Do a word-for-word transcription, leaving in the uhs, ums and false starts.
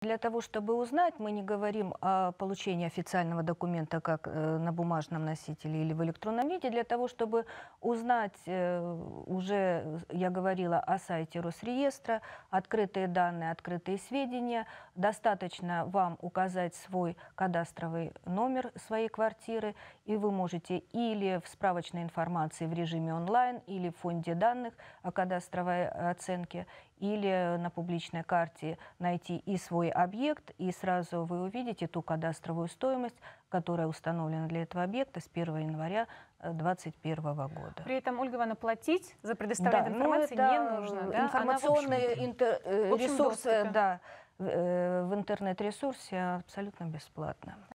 для того, чтобы узнать, мы не говорим о получении официального документа как на бумажном носителе или в электронном виде. Для того, чтобы узнать, уже я говорила о сайте Росреестра, открытые данные, открытые сведения, достаточно вам указать свой кадастровый номер своей квартиры, и вы можете или в справочной информации в режиме онлайн, или в фонде данных о кадастровой оценке, или на публичной карте найти и свой объект, и сразу вы увидите ту кадастровую стоимость, которая установлена для этого объекта с первого января две тысячи двадцать первого года. При этом, Ольга Ивановна, платить за предоставление да, информации ну, не нужно. Да? Информационные интер... в общем ресурсы доступе. да, в интернет-ресурсе абсолютно бесплатно.